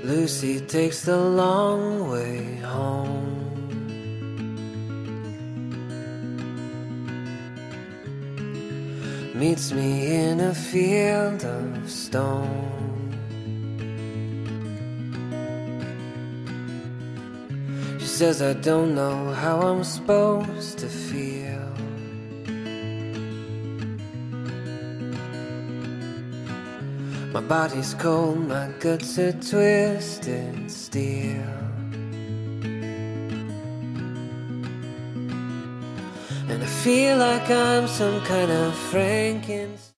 Lucy takes the long way home. Meets me in a field of stone. She says I don't know how I'm supposed to feel. My body's cold, my guts are twisted steel. And I feel like I'm some kind of Frankenstein.